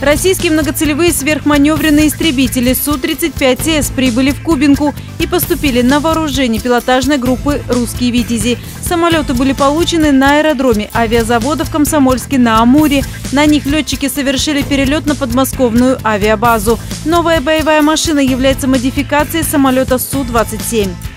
Российские многоцелевые сверхманевренные истребители Су-35С прибыли в Кубинку и поступили на вооружение пилотажной группы «Русские Витязи». Самолеты были получены на аэродроме авиазавода в Комсомольске на Амуре. На них летчики совершили перелет на подмосковную авиабазу. Новая боевая машина является модификацией самолета Су-27.